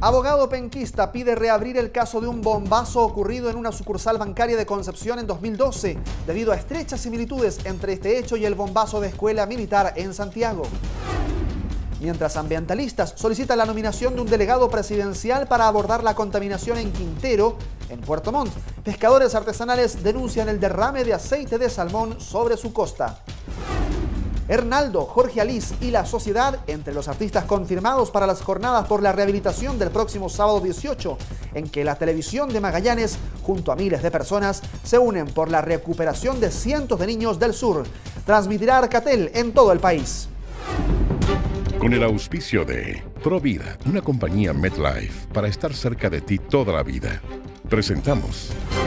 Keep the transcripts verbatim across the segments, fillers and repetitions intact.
Abogado penquista pide reabrir el caso de un bombazo ocurrido en una sucursal bancaria de Concepción en dos mil doce, debido a estrechas similitudes entre este hecho y el bombazo de escuela militar en Santiago. Mientras ambientalistas solicitan la nominación de un delegado presidencial para abordar la contaminación en Quintero, en Puerto Montt, pescadores artesanales denuncian el derrame de aceite de salmón sobre su costa. Hernaldo, Jorge Alís y La Sociedad, entre los artistas confirmados para las jornadas por la rehabilitación del próximo sábado dieciocho, en que la televisión de Magallanes, junto a miles de personas, se unen por la recuperación de cientos de niños del sur. Transmitirá Arcatel en todo el país. Con el auspicio de Provida, una compañía MetLife para estar cerca de ti toda la vida. Presentamos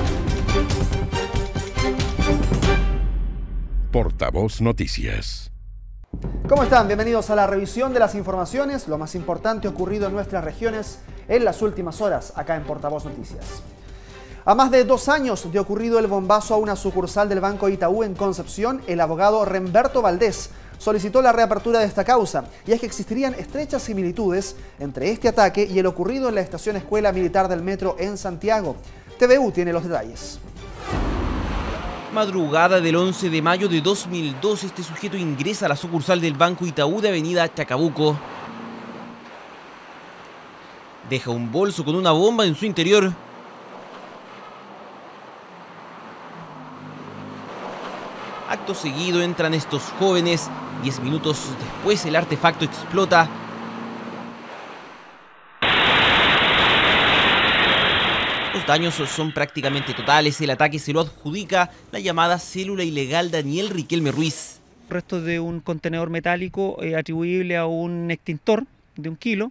Portavoz Noticias. ¿Cómo están? Bienvenidos a la revisión de las informaciones, lo más importante ocurrido en nuestras regiones en las últimas horas, acá en Portavoz Noticias. A más de dos años de ocurrido el bombazo a una sucursal del Banco Itaú en Concepción, el abogado Remberto Valdés solicitó la reapertura de esta causa, y es que existirían estrechas similitudes entre este ataque y el ocurrido en la estación Escuela Militar del Metro en Santiago. T V U tiene los detalles. Madrugada del once de mayo de dos mil dos, este sujeto ingresa a la sucursal del Banco Itaú de Avenida Chacabuco. Deja un bolso con una bomba en su interior. Acto seguido entran estos jóvenes. Diez minutos después el artefacto explota. Los daños son prácticamente totales. El ataque se lo adjudica la llamada célula ilegal Daniel Riquelme Ruiz. Restos de un contenedor metálico eh, atribuible a un extintor de un kilo.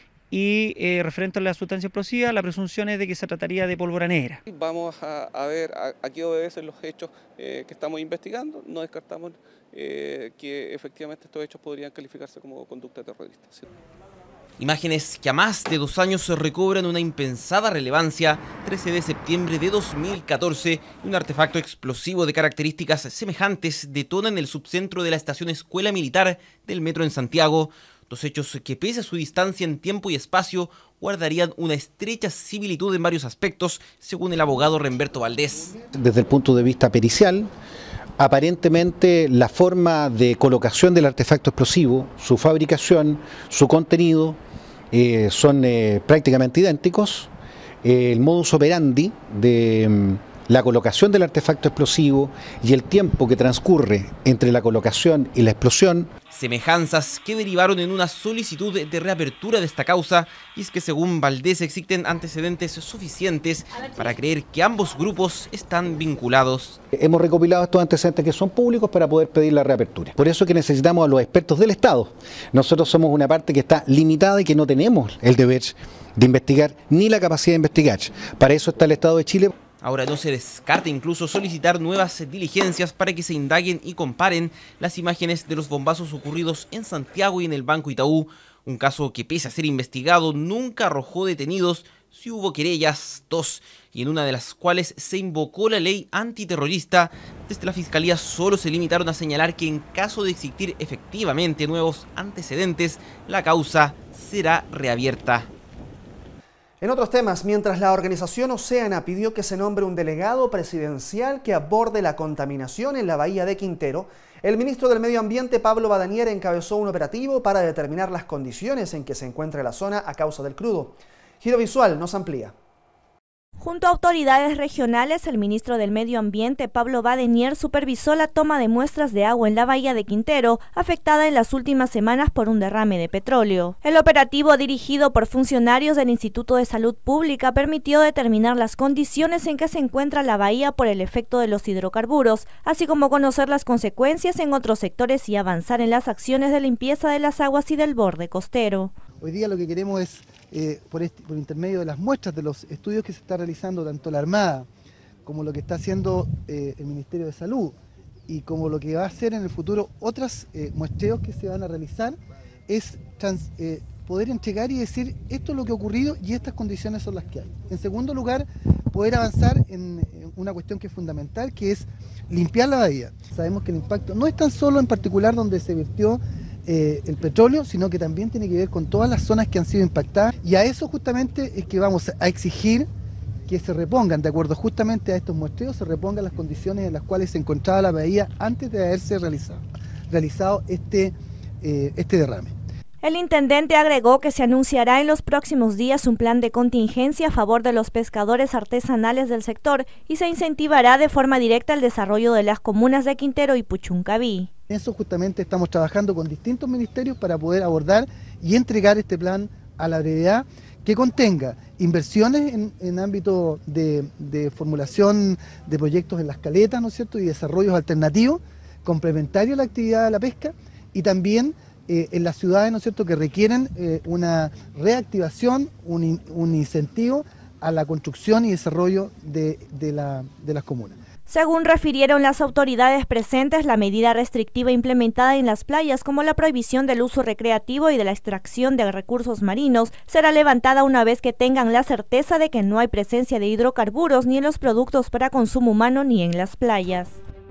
Y eh, referente a la sustancia explosiva, la presunción es de que se trataría de pólvora negra. Vamos a, a ver a, a qué obedecen los hechos eh, que estamos investigando. No descartamos eh, que efectivamente estos hechos podrían calificarse como conducta terrorista. ¿Sí? Imágenes que a más de dos años se recobran una impensada relevancia. trece de septiembre de dos mil catorce, un artefacto explosivo de características semejantes detona en el subcentro de la estación Escuela Militar del Metro en Santiago. Dos hechos que, pese a su distancia en tiempo y espacio, guardarían una estrecha similitud en varios aspectos, según el abogado Remberto Valdés. Desde el punto de vista pericial, aparentemente la forma de colocación del artefacto explosivo, su fabricación, su contenido, eh, son eh, prácticamente idénticos. Eh, el modus operandi de mm, la colocación del artefacto explosivo y el tiempo que transcurre entre la colocación y la explosión. Semejanzas que derivaron en una solicitud de reapertura de esta causa, y es que según Valdés existen antecedentes suficientes para creer que ambos grupos están vinculados. Hemos recopilado estos antecedentes que son públicos para poder pedir la reapertura. Por eso es que necesitamos a los expertos del Estado. Nosotros somos una parte que está limitada y que no tenemos el deber de investigar ni la capacidad de investigar. Para eso está el Estado de Chile. Ahora no se descarta incluso solicitar nuevas diligencias para que se indaguen y comparen las imágenes de los bombazos ocurridos en Santiago y en el Banco Itaú, un caso que, pese a ser investigado, nunca arrojó detenidos. Sí hubo querellas, dos, y en una de las cuales se invocó la ley antiterrorista. Desde la Fiscalía solo se limitaron a señalar que en caso de existir efectivamente nuevos antecedentes, la causa será reabierta. En otros temas, mientras la organización Oceana pidió que se nombre un delegado presidencial que aborde la contaminación en la bahía de Quintero, el ministro del Medio Ambiente, Pablo Badanier, encabezó un operativo para determinar las condiciones en que se encuentra la zona a causa del crudo. Giro Visual nos amplía. Junto a autoridades regionales, el ministro del Medio Ambiente, Pablo Badanier, supervisó la toma de muestras de agua en la bahía de Quintero, afectada en las últimas semanas por un derrame de petróleo. El operativo, dirigido por funcionarios del Instituto de Salud Pública, permitió determinar las condiciones en que se encuentra la bahía por el efecto de los hidrocarburos, así como conocer las consecuencias en otros sectores y avanzar en las acciones de limpieza de las aguas y del borde costero. Hoy día lo que queremos es, eh, por, este, por intermedio de las muestras de los estudios que se está realizando tanto la Armada como lo que está haciendo eh, el Ministerio de Salud y como lo que va a hacer en el futuro otros eh, muestreos que se van a realizar, es trans, eh, poder entregar y decir esto es lo que ha ocurrido y estas condiciones son las que hay. En segundo lugar, poder avanzar en, en una cuestión que es fundamental, que es limpiar la bahía. Sabemos que el impacto no es tan solo en particular donde se vertió eh, el petróleo, sino que también tiene que ver con todas las zonas que han sido impactadas, y a eso justamente es que vamos a exigir que se repongan, de acuerdo justamente a estos muestreos, se repongan las condiciones en las cuales se encontraba la bahía antes de haberse realizado, realizado este, eh, este derrame. El intendente agregó que se anunciará en los próximos días un plan de contingencia a favor de los pescadores artesanales del sector y se incentivará de forma directa el desarrollo de las comunas de Quintero y Puchuncaví. Eso justamente estamos trabajando con distintos ministerios para poder abordar y entregar este plan a la brevedad, que contenga inversiones en, en ámbito de, de formulación de proyectos en las caletas, ¿no es cierto?, y desarrollos alternativos, complementarios a la actividad de la pesca, y también eh, en las ciudades, ¿no es cierto?, que requieren eh, una reactivación, un, in, un incentivo a la construcción y desarrollo de, de, la, de las comunas. Según refirieron las autoridades presentes, la medida restrictiva implementada en las playas, como la prohibición del uso recreativo y de la extracción de recursos marinos, será levantada una vez que tengan la certeza de que no hay presencia de hidrocarburos ni en los productos para consumo humano ni en las playas.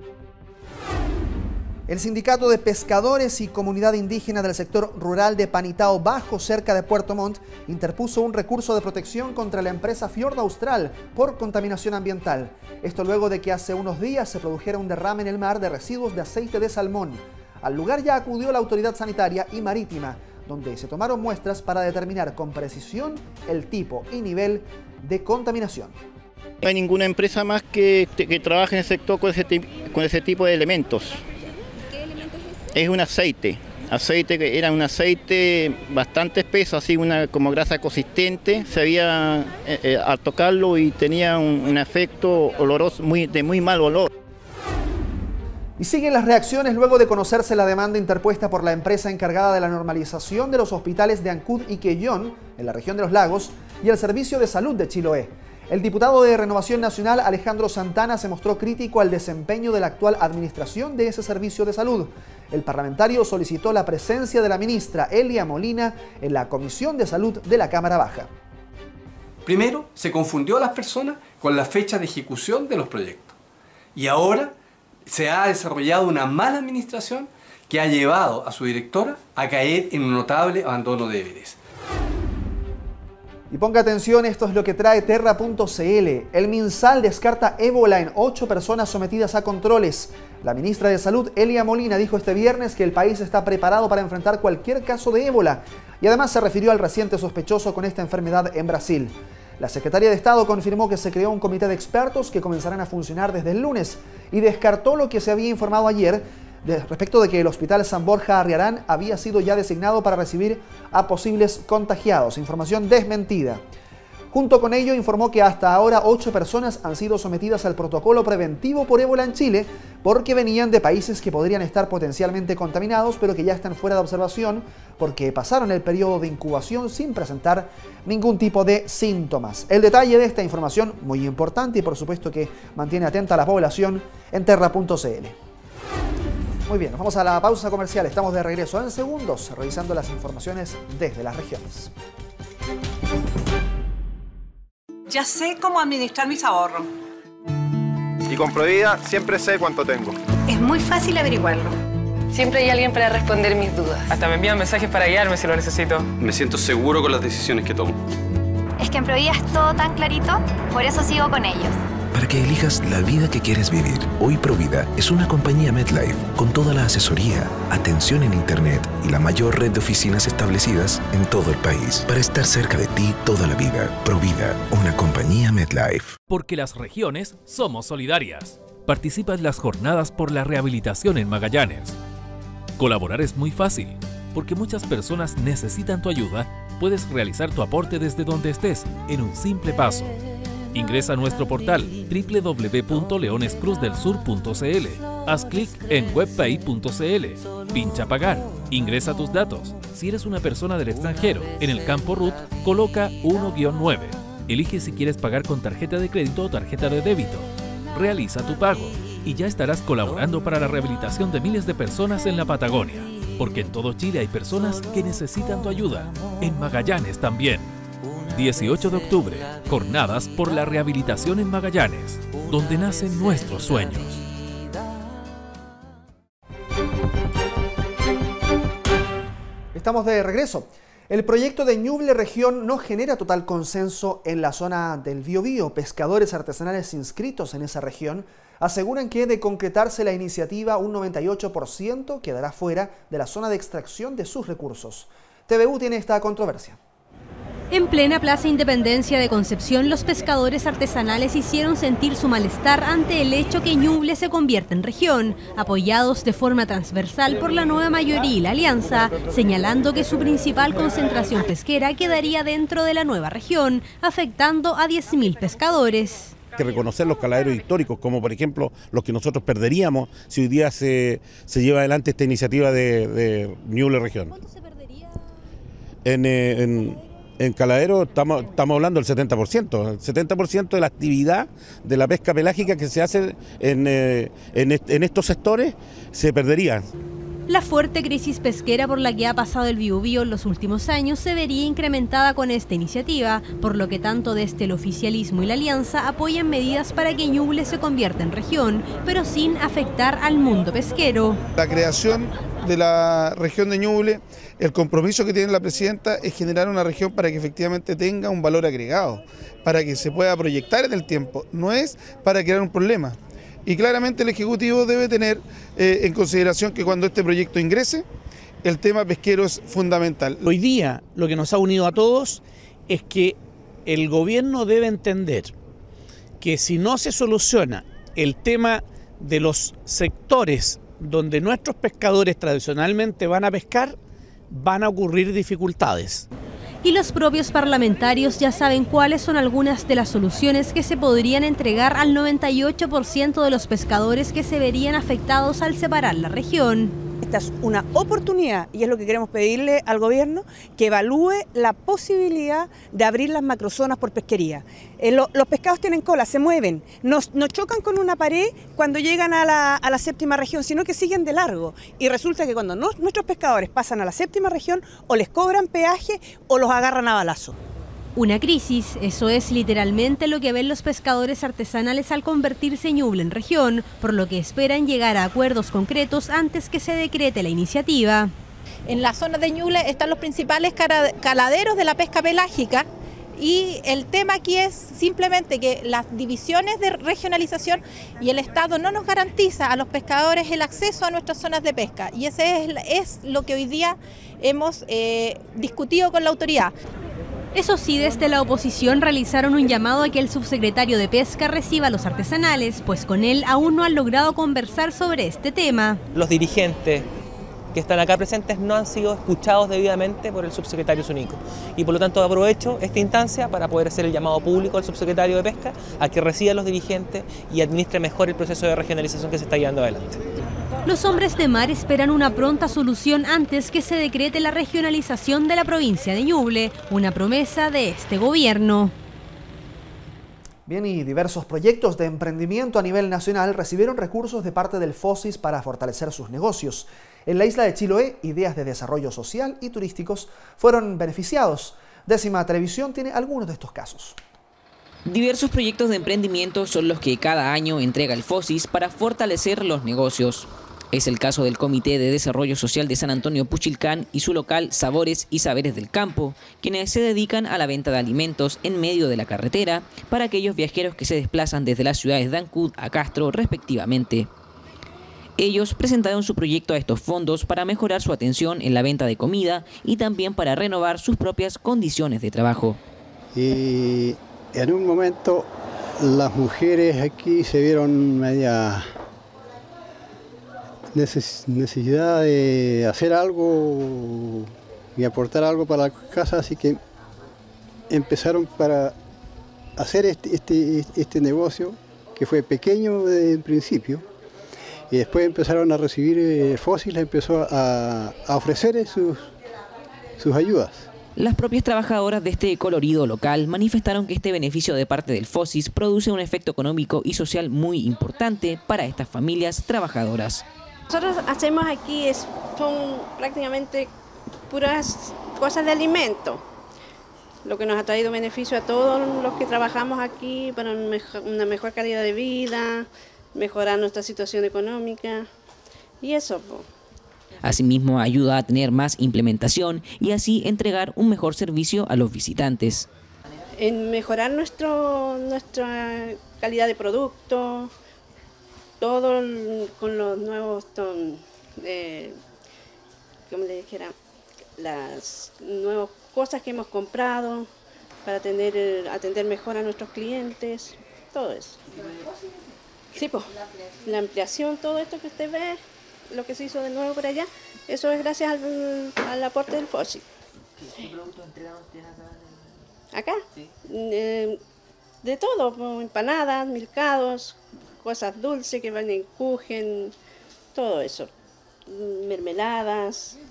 El Sindicato de Pescadores y Comunidad Indígena del sector rural de Panitao Bajo, cerca de Puerto Montt, interpuso un recurso de protección contra la empresa Fjord Austral por contaminación ambiental. Esto luego de que hace unos días se produjera un derrame en el mar de residuos de aceite de salmón. Al lugar ya acudió la autoridad sanitaria y marítima, donde se tomaron muestras para determinar con precisión el tipo y nivel de contaminación. No hay ninguna empresa más que, que trabaje en el sector con ese, con ese tipo de elementos. Es un aceite, aceite que era un aceite bastante espeso, así una como grasa consistente, se veía eh, eh, al tocarlo y tenía un, un efecto oloroso muy, de muy mal olor. Y siguen las reacciones luego de conocerse la demanda interpuesta por la empresa encargada de la normalización de los hospitales de Ancud y Quellón, en la región de los lagos, y el Servicio de Salud de Chiloé. El diputado de Renovación Nacional, Alejandro Santana, se mostró crítico al desempeño de la actual administración de ese servicio de salud. El parlamentario solicitó la presencia de la ministra Elia Molina en la Comisión de Salud de la Cámara Baja. Primero, se confundió a las personas con la fecha de ejecución de los proyectos. Y ahora se ha desarrollado una mala administración que ha llevado a su directora a caer en un notable abandono de deberes. Y ponga atención, esto es lo que trae Terra punto c l. El MinSal descarta ébola en ocho personas sometidas a controles. La ministra de Salud, Elia Molina, dijo este viernes que el país está preparado para enfrentar cualquier caso de ébola y además se refirió al reciente sospechoso con esta enfermedad en Brasil. La secretaria de Estado confirmó que se creó un comité de expertos que comenzarán a funcionar desde el lunes y descartó lo que se había informado ayer de, respecto de que el Hospital San Borja Arriarán había sido ya designado para recibir a posibles contagiados. Información desmentida. Junto con ello informó que hasta ahora ocho personas han sido sometidas al protocolo preventivo por ébola en Chile porque venían de países que podrían estar potencialmente contaminados pero que ya están fuera de observación porque pasaron el periodo de incubación sin presentar ningún tipo de síntomas. El detalle de esta información muy importante y por supuesto que mantiene atenta a la población en Terra punto c l. Muy bien, nos vamos a la pausa comercial. Estamos de regreso en segundos revisando las informaciones desde las regiones. Ya sé cómo administrar mis ahorros. Y con Provida siempre sé cuánto tengo. Es muy fácil averiguarlo. Siempre hay alguien para responder mis dudas. Hasta me envían mensajes para guiarme si lo necesito. Me siento seguro con las decisiones que tomo. Es que en Provida es todo tan clarito, por eso sigo con ellos. Para que elijas la vida que quieres vivir, hoy Provida es una compañía MetLife con toda la asesoría, atención en internet y la mayor red de oficinas establecidas en todo el país para estar cerca de ti toda la vida. Provida, una compañía MetLife. Porque las regiones somos solidarias. Participa en las jornadas por la rehabilitación en Magallanes. Colaborar es muy fácil, porque muchas personas necesitan tu ayuda. Puedes realizar tu aporte desde donde estés, en un simple paso. Ingresa a nuestro portal doble u doble u doble u punto leones cruz del sur punto c l. Haz clic en webpay punto c l. Pincha pagar. Ingresa tus datos. Si eres una persona del extranjero, en el campo R U T, coloca uno guión nueve. Elige si quieres pagar con tarjeta de crédito o tarjeta de débito. Realiza tu pago y ya estarás colaborando para la rehabilitación de miles de personas en la Patagonia. Porque en todo Chile hay personas que necesitan tu ayuda. En Magallanes también. dieciocho de octubre, jornadas por la rehabilitación en Magallanes, donde nacen nuestros sueños. Estamos de regreso. El proyecto de Ñuble Región no genera total consenso en la zona del Biobío. Pescadores artesanales inscritos en esa región aseguran que de concretarse la iniciativa, un noventa y ocho por ciento quedará fuera de la zona de extracción de sus recursos. T V U tiene esta controversia. En plena Plaza Independencia de Concepción, los pescadores artesanales hicieron sentir su malestar ante el hecho que Ñuble se convierta en región, apoyados de forma transversal por la nueva mayoría y la alianza, señalando que su principal concentración pesquera quedaría dentro de la nueva región, afectando a diez mil pescadores. Que reconocer los caladeros históricos, como por ejemplo los que nosotros perderíamos si hoy día se, se lleva adelante esta iniciativa de, de Ñuble Región. ¿Cuánto se perdería? En... Eh, en En Caladero estamos, estamos hablando del setenta por ciento, el setenta por ciento de la actividad de la pesca pelágica que se hace en, eh, en, est en estos sectores se perdería. La fuerte crisis pesquera por la que ha pasado el Biobío en los últimos años se vería incrementada con esta iniciativa, por lo que tanto desde el oficialismo y la alianza apoyan medidas para que Ñuble se convierta en región, pero sin afectar al mundo pesquero. La creación de la región de Ñuble, el compromiso que tiene la presidenta es generar una región para que efectivamente tenga un valor agregado, para que se pueda proyectar en el tiempo, no es para crear un problema. Y claramente el Ejecutivo debe tener eh, en consideración que cuando este proyecto ingrese, el tema pesquero es fundamental. Hoy día lo que nos ha unido a todos es que el gobierno debe entender que si no se soluciona el tema de los sectores donde nuestros pescadores tradicionalmente van a pescar, van a ocurrir dificultades. Y los propios parlamentarios ya saben cuáles son algunas de las soluciones que se podrían entregar al noventa y ocho por ciento de los pescadores que se verían afectados al separar la región. Esta es una oportunidad y es lo que queremos pedirle al gobierno, que evalúe la posibilidad de abrir las macrozonas por pesquería. Eh, lo, los pescados tienen cola, se mueven, no, no chocan con una pared cuando llegan a la, a la séptima región, sino que siguen de largo. Y resulta que cuando no, nuestros pescadores pasan a la séptima región, o les cobran peaje o los agarran a balazo. Una crisis, eso es literalmente lo que ven los pescadores artesanales al convertirse Ñuble en región, por lo que esperan llegar a acuerdos concretos antes que se decrete la iniciativa. En la zona de Ñuble están los principales caladeros de la pesca pelágica y el tema aquí es simplemente que las divisiones de regionalización y el Estado no nos garantiza a los pescadores el acceso a nuestras zonas de pesca, y ese es, es lo que hoy día hemos eh, discutido con la autoridad. Eso sí, desde la oposición realizaron un llamado a que el subsecretario de Pesca reciba a los artesanales, pues con él aún no han logrado conversar sobre este tema. Los dirigentes que están acá presentes no han sido escuchados debidamente por el subsecretario Zunico, y por lo tanto aprovecho esta instancia para poder hacer el llamado público al subsecretario de Pesca a que reciba a los dirigentes y administre mejor el proceso de regionalización que se está llevando adelante. Los hombres de mar esperan una pronta solución antes que se decrete la regionalización de la provincia de Ñuble, una promesa de este gobierno. Bien, y diversos proyectos de emprendimiento a nivel nacional recibieron recursos de parte del FOSIS para fortalecer sus negocios. En la isla de Chiloé, ideas de desarrollo social y turísticos fueron beneficiados. Décima Televisión tiene algunos de estos casos. Diversos proyectos de emprendimiento son los que cada año entrega el FOSIS para fortalecer los negocios. Es el caso del Comité de Desarrollo Social de San Antonio Puchilcán y su local Sabores y Saberes del Campo, quienes se dedican a la venta de alimentos en medio de la carretera para aquellos viajeros que se desplazan desde las ciudades de Ancud a Castro respectivamente. Ellos presentaron su proyecto a estos fondos para mejorar su atención en la venta de comida y también para renovar sus propias condiciones de trabajo. Y en un momento las mujeres aquí se vieron media necesidad de hacer algo y aportar algo para la casa, así que empezaron para hacer este, este, este negocio, que fue pequeño desde el principio, y después empezaron a recibir eh, FOSIS, les empezó a, a ofrecer sus, sus ayudas. Las propias trabajadoras de este colorido local manifestaron que este beneficio de parte del FOSIS produce un efecto económico y social muy importante para estas familias trabajadoras. Nosotros hacemos aquí, es, son prácticamente puras cosas de alimento, lo que nos ha traído beneficio a todos los que trabajamos aquí para una mejor calidad de vida, mejorar nuestra situación económica y eso. Asimismo, ayuda a tener más implementación y así entregar un mejor servicio a los visitantes. En mejorar nuestro, nuestra calidad de producto, todo con los nuevos, eh, como le dijera, las nuevas cosas que hemos comprado para atender, atender mejor a nuestros clientes, todo eso. Sí, pues, la ampliación, todo esto que usted ve, lo que se hizo de nuevo por allá, eso es gracias al, al aporte del FOSI. ¿Qué productos entregaron ustedes acá? ¿Acá? Sí. Eh, de todo, empanadas, milcados, cosas dulces que van en kuchen, todo eso. Mermeladas,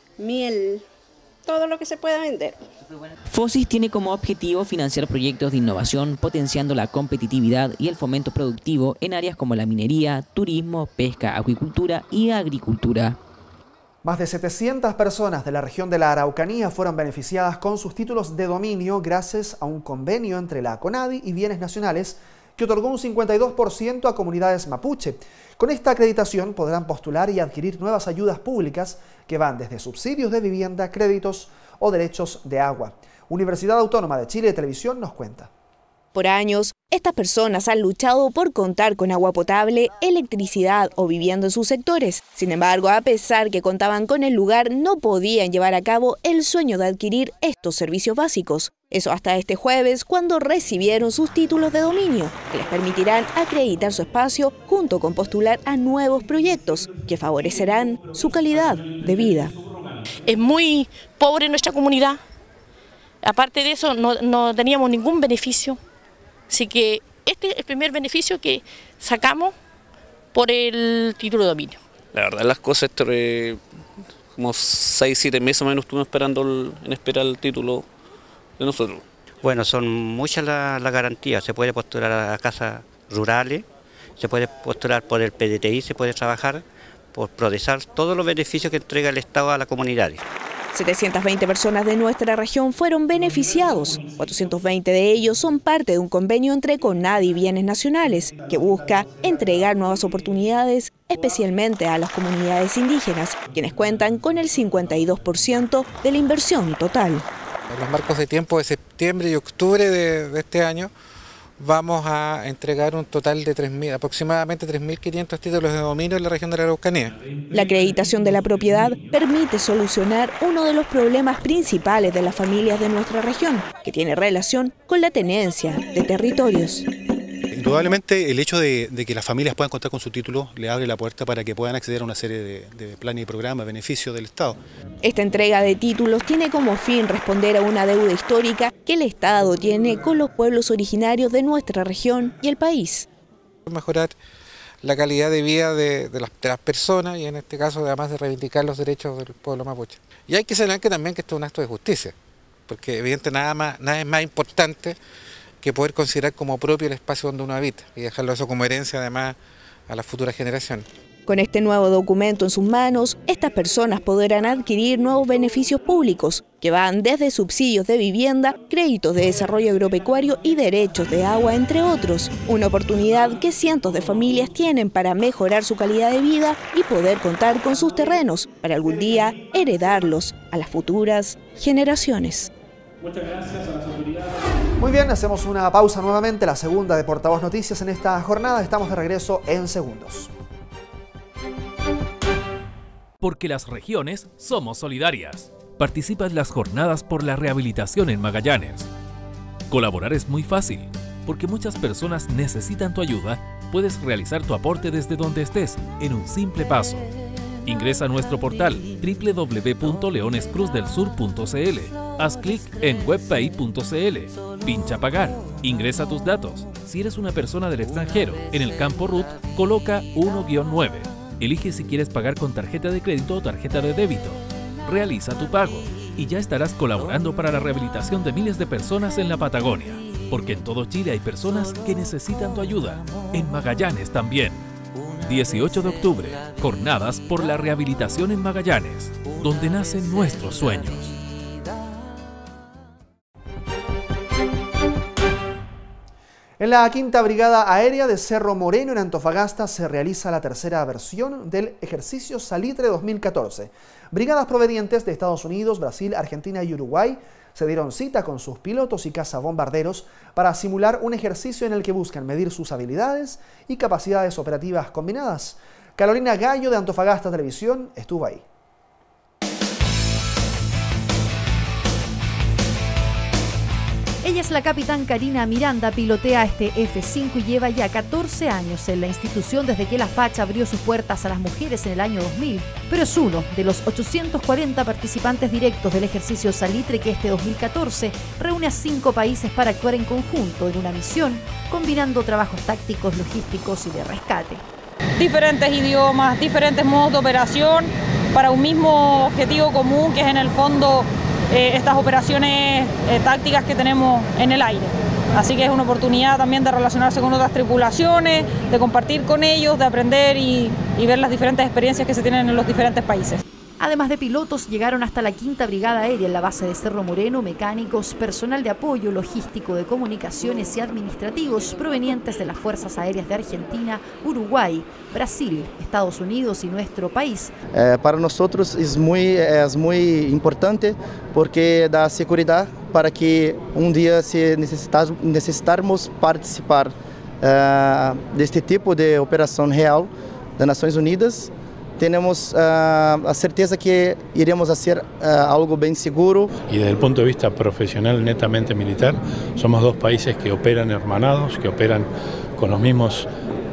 miel, todo lo que se pueda vender. FOSIS tiene como objetivo financiar proyectos de innovación, potenciando la competitividad y el fomento productivo en áreas como la minería, turismo, pesca, acuicultura y agricultura. Más de setecientas personas de la región de la Araucanía fueron beneficiadas con sus títulos de dominio gracias a un convenio entre la CONADI y Bienes Nacionales que otorgó un cincuenta y dos por ciento a comunidades mapuche. Con esta acreditación podrán postular y adquirir nuevas ayudas públicas que van desde subsidios de vivienda, créditos o derechos de agua. Universidad Autónoma de Chile Televisión nos cuenta. Por años, estas personas han luchado por contar con agua potable, electricidad o vivienda en sus sectores. Sin embargo, a pesar que contaban con el lugar, no podían llevar a cabo el sueño de adquirir estos servicios básicos. Eso hasta este jueves, cuando recibieron sus títulos de dominio, que les permitirán acreditar su espacio junto con postular a nuevos proyectos que favorecerán su calidad de vida. Es muy pobre nuestra comunidad. Aparte de eso, no, no teníamos ningún beneficio. Así que este es el primer beneficio que sacamos por el título de dominio. La verdad, las cosas, entre como seis, siete meses más o menos estuvimos esperando el, en esperar el título de nosotros. Bueno, son muchas las la garantías. Se puede postular a casas rurales, se puede postular por el P D T I, se puede trabajar por Prodesal, todos los beneficios que entrega el Estado a la comunidad. setecientas veinte personas de nuestra región fueron beneficiados. cuatrocientos veinte de ellos son parte de un convenio entre CONADI y Bienes Nacionales, que busca entregar nuevas oportunidades, especialmente a las comunidades indígenas, quienes cuentan con el cincuenta y dos por ciento de la inversión total. En los marcos de tiempo de septiembre y octubre de, de este año, vamos a entregar un total de tres mil, aproximadamente tres mil quinientos títulos de dominio en la región de la Araucanía. La acreditación de la propiedad permite solucionar uno de los problemas principales de las familias de nuestra región, que tiene relación con la tenencia de territorios. Indudablemente el hecho de, de que las familias puedan contar con su título le abre la puerta para que puedan acceder a una serie de, de planes y programas, beneficios del Estado. Esta entrega de títulos tiene como fin responder a una deuda histórica que el Estado tiene con los pueblos originarios de nuestra región y el país. Mejorar la calidad de vida de, de, las, de las personas y en este caso además de reivindicar los derechos del pueblo mapuche. Y hay que señalar que también que esto es un acto de justicia, porque evidentemente nada, más, nada es más importante que poder considerar como propio el espacio donde uno habita y dejarlo eso como herencia además a las futuras generaciones. Con este nuevo documento en sus manos, estas personas podrán adquirir nuevos beneficios públicos que van desde subsidios de vivienda, créditos de desarrollo agropecuario y derechos de agua, entre otros. Una oportunidad que cientos de familias tienen para mejorar su calidad de vida y poder contar con sus terrenos para algún día heredarlos a las futuras generaciones. Muchas gracias a las autoridades. Muy bien, hacemos una pausa nuevamente, la segunda de Portavoz Noticias en esta jornada. Estamos de regreso en segundos. Porque las regiones somos solidarias. Participa en las jornadas por la rehabilitación en Magallanes. Colaborar es muy fácil, porque muchas personas necesitan tu ayuda. Puedes realizar tu aporte desde donde estés, en un simple paso. Ingresa a nuestro portal doble u doble u doble u punto leones cruz del sur punto c l. Haz clic en webpay punto c l. Pincha pagar. Ingresa tus datos. Si eres una persona del extranjero, en el campo R U T, coloca uno guión nueve. Elige si quieres pagar con tarjeta de crédito o tarjeta de débito. Realiza tu pago y ya estarás colaborando para la rehabilitación de miles de personas en la Patagonia. Porque en todo Chile hay personas que necesitan tu ayuda. En Magallanes también. dieciocho de octubre, jornadas por la rehabilitación en Magallanes, donde nacen nuestros sueños. En la quinta Brigada Aérea de Cerro Moreno, en Antofagasta, se realiza la tercera versión del ejercicio Salitre dos mil catorce. Brigadas provenientes de Estados Unidos, Brasil, Argentina y Uruguay se dieron cita con sus pilotos y cazabombarderos para simular un ejercicio en el que buscan medir sus habilidades y capacidades operativas combinadas. Carolina Gallo de Antofagasta Televisión estuvo ahí. Ella es la capitán Karina Miranda, pilotea este F cinco y lleva ya catorce años en la institución desde que la Facha abrió sus puertas a las mujeres en el año dos mil, pero es uno de los ochocientos cuarenta participantes directos del ejercicio Salitre que este dos mil catorce reúne a cinco países para actuar en conjunto en una misión, combinando trabajos tácticos, logísticos y de rescate. Diferentes idiomas, diferentes modos de operación para un mismo objetivo común que es en el fondo Eh, estas operaciones eh, tácticas que tenemos en el aire. Así que es una oportunidad también de relacionarse con otras tripulaciones, de compartir con ellos, de aprender y, y ver las diferentes experiencias que se tienen en los diferentes países. Además de pilotos, llegaron hasta la quinta Brigada Aérea en la base de Cerro Moreno mecánicos, personal de apoyo, logístico, de comunicaciones y administrativos provenientes de las Fuerzas Aéreas de Argentina, Uruguay, Brasil, Estados Unidos y nuestro país. Eh, para nosotros es muy, es muy importante porque da seguridad para que un día si necesitar, necesitarmos participar uh, de este tipo de operación real de Naciones Unidas, tenemos uh, la certeza que iremos a hacer uh, algo bien seguro. Y desde el punto de vista profesional netamente militar, somos dos países que operan hermanados, que operan con los mismos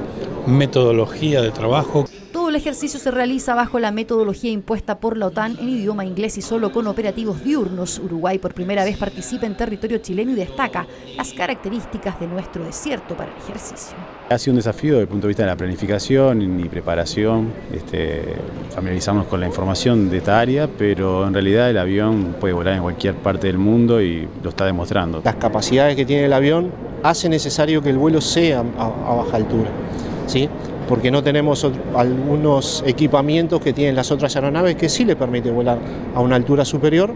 metodología de trabajo. Todo el ejercicio se realiza bajo la metodología impuesta por la OTAN en idioma inglés y solo con operativos diurnos. Uruguay por primera vez participa en territorio chileno y destaca las características de nuestro desierto para el ejercicio. Ha sido un desafío desde el punto de vista de la planificación y preparación, este, familiarizarnos con la información de esta área, pero en realidad el avión puede volar en cualquier parte del mundo y lo está demostrando. Las capacidades que tiene el avión hacen necesario que el vuelo sea a, a baja altura, ¿sí? Porque no tenemos algunos equipamientos que tienen las otras aeronaves que sí le permiten volar a una altura superior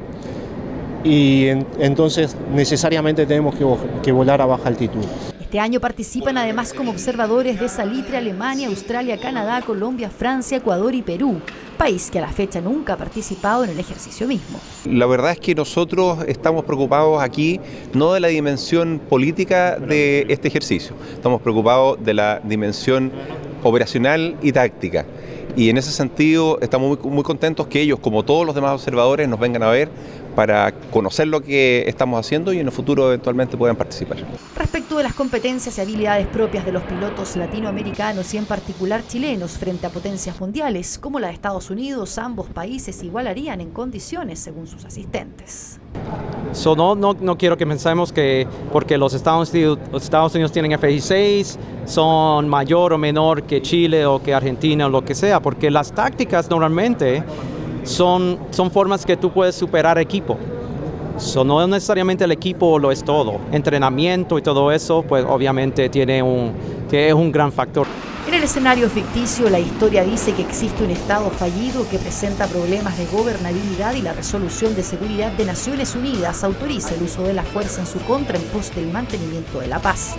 y en, entonces necesariamente tenemos que, que volar a baja altitud. Este año participan además como observadores de Salitre Alemania, Australia, Canadá, Colombia, Francia, Ecuador y Perú, país que a la fecha nunca ha participado en el ejercicio mismo. La verdad es que nosotros estamos preocupados aquí no de la dimensión política de este ejercicio, estamos preocupados de la dimensión operacional y táctica. Y en ese sentido estamos muy, muy contentos que ellos, como todos los demás observadores, nos vengan a ver para conocer lo que estamos haciendo y en el futuro eventualmente puedan participar. Respecto de las competencias y habilidades propias de los pilotos latinoamericanos y en particular chilenos frente a potencias mundiales como la de Estados Unidos, ambos países igualarían en condiciones según sus asistentes. So, no, no, no quiero que pensemos que porque los Estados Unidos, los Estados Unidos tienen F dieciséis son mayor o menor que Chile o que Argentina o lo que sea, porque las tácticas normalmente son, son formas que tú puedes superar equipo. So, no necesariamente el equipo lo es todo. Entrenamiento y todo eso, pues obviamente tiene un, que es un gran factor. En el escenario ficticio, la historia dice que existe un Estado fallido que presenta problemas de gobernabilidad y la Resolución de Seguridad de Naciones Unidas autoriza el uso de la fuerza en su contra en pos del mantenimiento de la paz.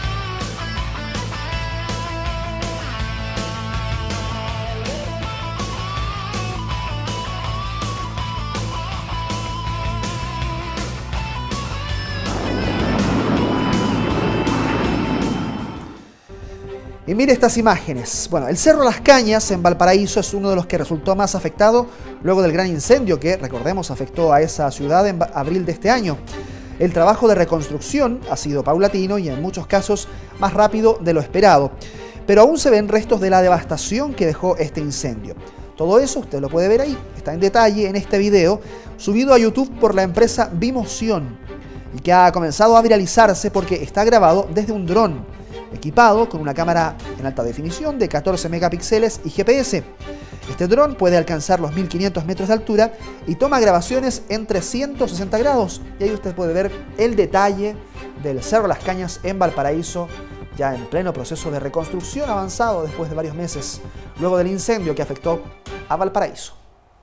Y mire estas imágenes. Bueno, el Cerro Las Cañas en Valparaíso es uno de los que resultó más afectado luego del gran incendio que, recordemos, afectó a esa ciudad en abril de este año. El trabajo de reconstrucción ha sido paulatino y en muchos casos más rápido de lo esperado. Pero aún se ven restos de la devastación que dejó este incendio. Todo eso usted lo puede ver ahí, está en detalle en este video subido a YouTube por la empresa Bimoción y que ha comenzado a viralizarse porque está grabado desde un dron equipado con una cámara en alta definición de catorce megapíxeles y G P S. Este dron puede alcanzar los mil quinientos metros de altura y toma grabaciones en trescientos sesenta grados. Y ahí usted puede ver el detalle del Cerro Las Cañas en Valparaíso, ya en pleno proceso de reconstrucción avanzado después de varios meses, luego del incendio que afectó a Valparaíso.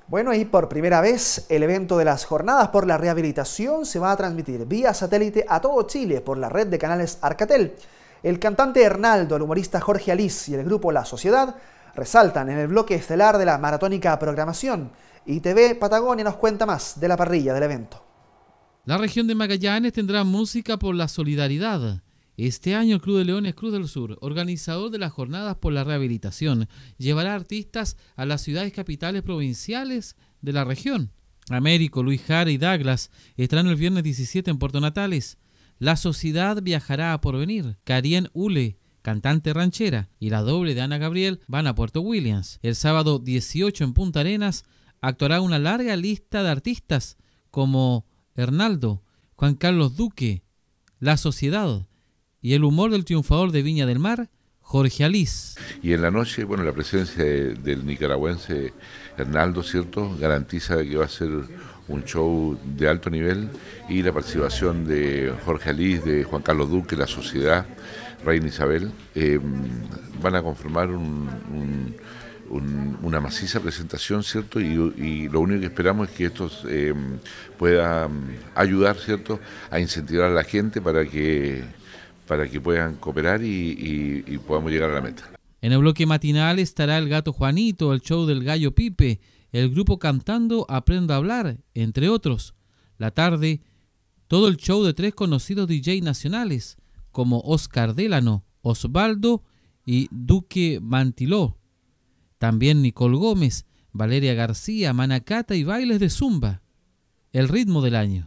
Bueno, y por primera vez el evento de las Jornadas por la Rehabilitación se va a transmitir vía satélite a todo Chile por la red de canales Arcatel. El cantante Hernaldo, el humorista Jorge Alís y el grupo La Sociedad resaltan en el bloque estelar de la maratónica programación. Y T V Patagonia nos cuenta más de la parrilla del evento. La región de Magallanes tendrá música por la solidaridad. Este año el Club de Leones Cruz del Sur, organizador de las Jornadas por la Rehabilitación, llevará artistas a las ciudades capitales provinciales de la región. Américo, Luis Jara y Douglas estarán el viernes diecisiete en Puerto Natales. La Sociedad viajará a Porvenir. Karien Ule, cantante ranchera, y la doble de Ana Gabriel van a Puerto Williams. El sábado dieciocho en Punta Arenas actuará una larga lista de artistas como Hernaldo, Juan Carlos Duque, La Sociedad y el humor del triunfador de Viña del Mar, Jorge Alís. Y en la noche, bueno, la presencia de, del nicaragüense Hernaldo, ¿cierto?, garantiza que va a ser un show de alto nivel, y la participación de Jorge Alís, de Juan Carlos Duque, La Sociedad, Reina Isabel, eh, van a conformar un, un, un, una maciza presentación, ¿cierto? Y, y lo único que esperamos es que esto eh, pueda ayudar, ¿cierto?, a incentivar a la gente para que para que puedan cooperar y, y, y podamos llegar a la meta. En el bloque matinal estará el Gato Juanito, el show del Gallo Pipe, el grupo cantando Aprendo a Hablar, entre otros. La tarde, todo el show de tres conocidos D J nacionales, como Oscar Délano, Osvaldo y Duque Mantiló. También Nicole Gómez, Valeria García, Manacata y bailes de zumba. El ritmo del año.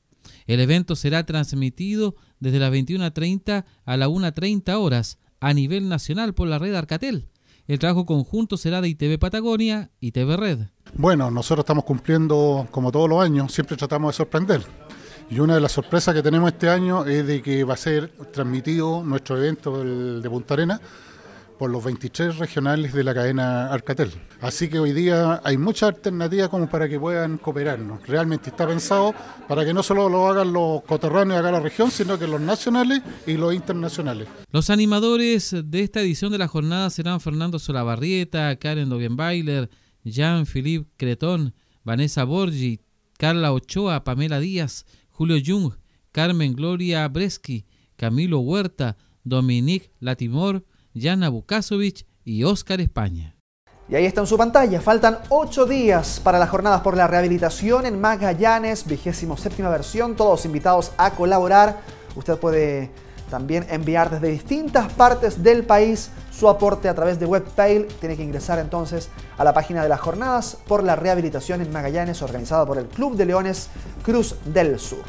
El evento será transmitido desde las veintiuna treinta a la una treinta horas a nivel nacional por la red Arcatel. El trabajo conjunto será de I T V Patagonia y T V Red. Bueno, nosotros estamos cumpliendo como todos los años, siempre tratamos de sorprender. Y una de las sorpresas que tenemos este año es de que va a ser transmitido nuestro evento el de Punta Arenas por los veintitrés regionales de la cadena Arcatel. Así que hoy día hay muchas alternativas como para que puedan cooperarnos. Realmente está pensado para que no solo lo hagan los coterráneos acá en la región, sino que los nacionales y los internacionales. Los animadores de esta edición de la jornada serán Fernando Solabarrieta, Karen Dogenbailer, Jean-Philippe Cretón, Vanessa Borgi, Carla Ochoa, Pamela Díaz, Julio Jung, Carmen Gloria Bresky, Camilo Huerta, Dominique Latimor, Yana Vukasovic y Óscar España. Y ahí está en su pantalla, faltan ocho días para las Jornadas por la Rehabilitación en Magallanes, vigésimo séptima versión, todos invitados a colaborar. Usted puede también enviar desde distintas partes del país su aporte a través de Webpail. Tiene que ingresar entonces a la página de las Jornadas por la Rehabilitación en Magallanes, organizado por el Club de Leones Cruz del Sur.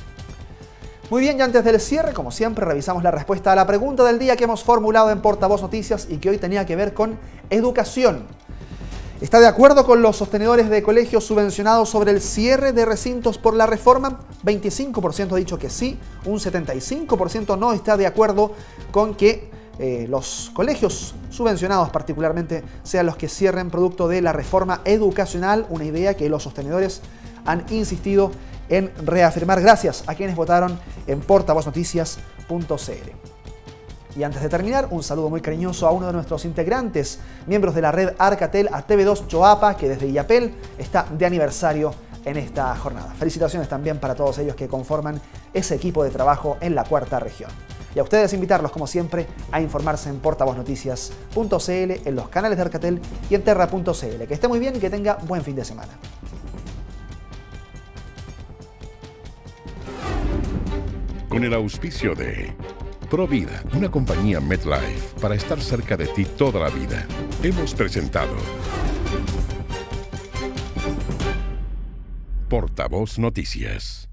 Muy bien, y antes del cierre, como siempre, revisamos la respuesta a la pregunta del día que hemos formulado en Portavoz Noticias y que hoy tenía que ver con educación. ¿Está de acuerdo con los sostenedores de colegios subvencionados sobre el cierre de recintos por la reforma? veinticinco por ciento ha dicho que sí, un setenta y cinco por ciento no está de acuerdo con que eh, los colegios subvencionados particularmente sean los que cierren producto de la reforma educacional, una idea que los sostenedores han insistido en reafirmar gracias a quienes votaron en portavoz noticias punto c l. Y antes de terminar, un saludo muy cariñoso a uno de nuestros integrantes, miembros de la red Arcatel, a T V dos Choapa, que desde Illapel está de aniversario en esta jornada. Felicitaciones también para todos ellos que conforman ese equipo de trabajo en la cuarta región. Y a ustedes invitarlos, como siempre, a informarse en portavoz noticias punto c l, en los canales de Arcatel y en terra punto c l. Que esté muy bien y que tenga buen fin de semana. Con el auspicio de Provida, una compañía MetLife para estar cerca de ti toda la vida. Hemos presentado Portavoz Noticias.